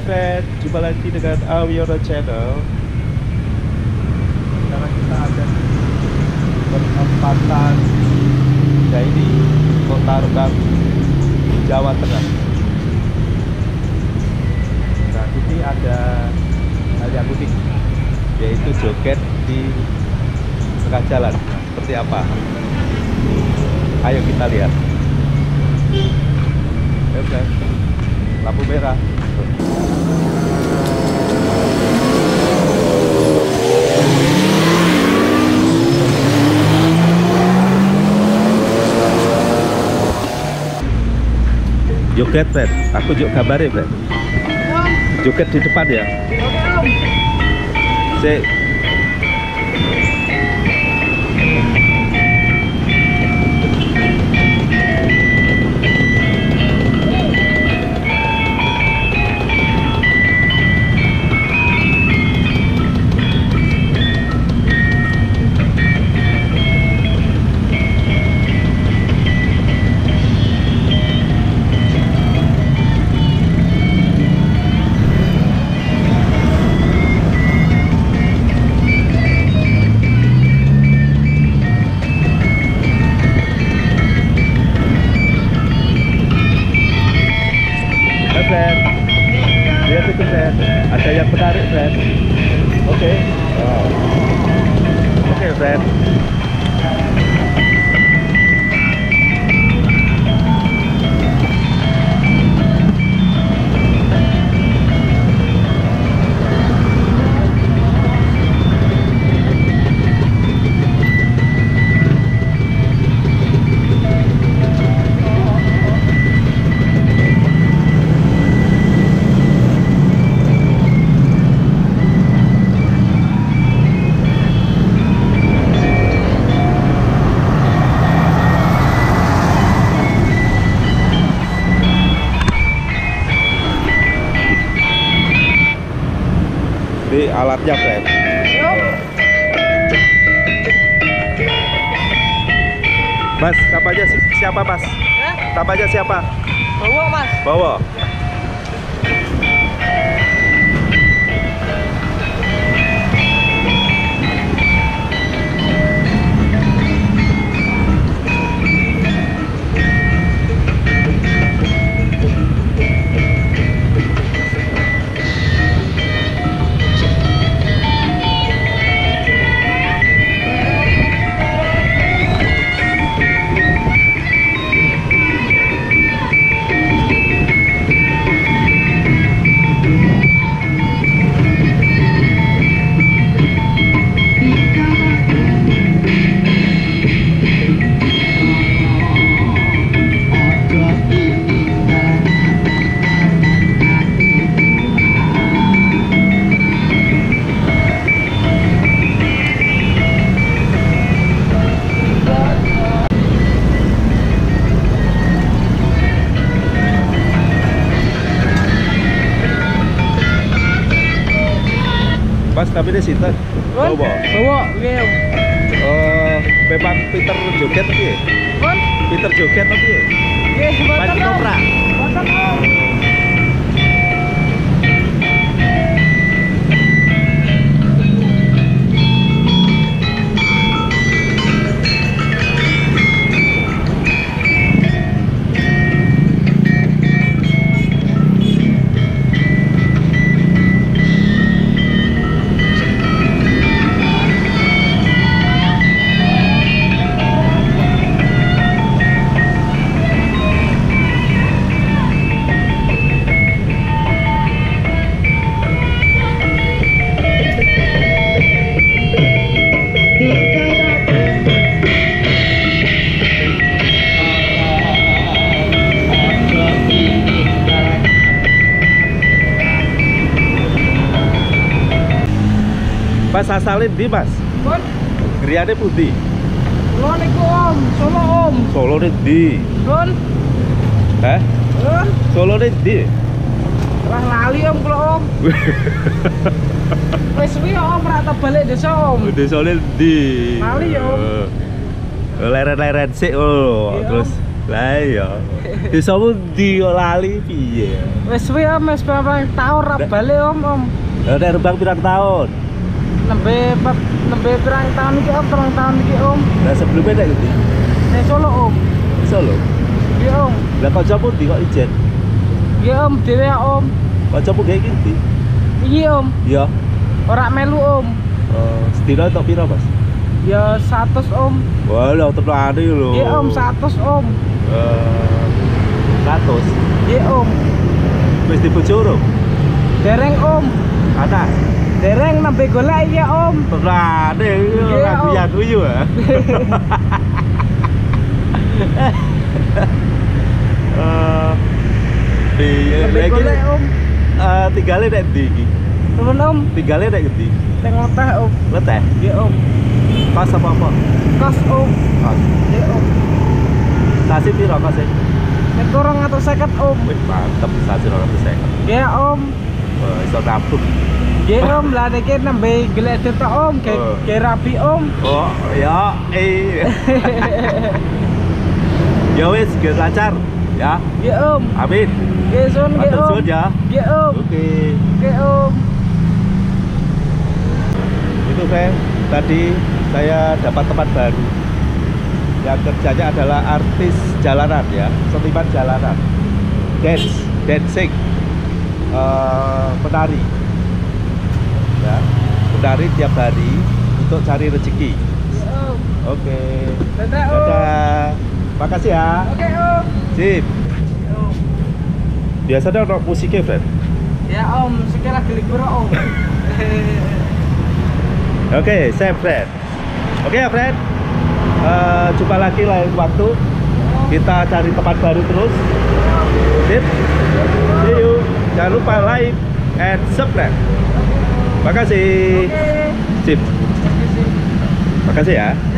friend, jumpa lagi dengan Awiono Channel. Sekarang kita ada di perempatan ya ini Kota Rembang, Jawa Tengah. Nah, ini ada hal yang unik, yaitu joget di tengah jalan. Seperti apa? Ayo kita lihat. Oke, lampu merah. Joget, Fred. Aku juga gambarnya, Fred. Joget di depan ya. Oke, Om. Lihat itu, Fred. Ada yang menarik, Fred. Oke. Wow. Oke, Fred. Ini alatnya, Fred. Mas, namanya siapa, Mas? Namanya siapa? Bawa, Mas. Bawa. Mas, tapi ini sinten? Bawa. Bawa, iya. Memang pinter joget tapi ya? Pinter joget tapi ya? Iya, Main ketoprak. Mas asalin di, Mas? Pun, Griyane pundi? lo niku Om, Solo Om. Solo di. Pun, Hah? pun, Solo di. lah lali Om kalau Om. Wis suwi Om ora tak balik desa Om. Desane di. Lali ya, Om. Leren-leren sik oh. Iya, Terus Lah iya. Desa pundi kok lali piye? Wis suwe om, wis berapa tahun ra bali om. Lah nek Rembang pirang tahun? Nembe pirang tahun iki om, 3 tahun iki om. Lah sebelumnya nek ngendi? Nek Solo om. Solo. Iya om. Lah kanca pundi kok ijen? Iya om, dhewe ya om. Kancamu gawe iki ndi? Iya om. Iya. Ora melu om. Sedina tok pira, Mas? Ya 100 om. Wah, lho teplane lho. Iya om, 100 om. 100. Iya om. Wis dibojo urung? Dereng om. Ana. Dereng nembe golek ya om. Teplane Iya, lagu Om. ya guyu ya. Nembe golek om. Tinggalnya nek ndi iki? Turun om. Tinggalnya nek ngendi? Teng ngoteh om. Leteh. Iya om. Kos apa? Kos om. Kos. Iya om. Sasi piro kose? Nek 250 om. Wih, mantep sasi 250. Iya om. Wah, iso nabung. Iya om, lah niki nembe golek detok om, ge rapi om. Oh, ya, ya wis, ge lancar ya. Iya om. Amin. Iya sun, iya Matur om. suwun ya. Iya om. Oke. Oke om. Itu tadi saya dapat tempat baru. Yang kerjanya adalah artis jalanan ya, seniman jalanan, dancing, penari, ya, penari tiap hari untuk cari rezeki. Iya om. Oke. Dadah om. Dadah. Makasih ya. Oke om. Sip. Iya, om. Biasanya ada musiknya, Fred. Ya om, sekarang gelik bro om. Oke, saya Fred. Oke ya, Fred. Jumpa lagi lain waktu. Kita cari tempat baru terus. Sip. See you. Jangan lupa like and subscribe. Makasih. Oke. Sip. Makasih ya.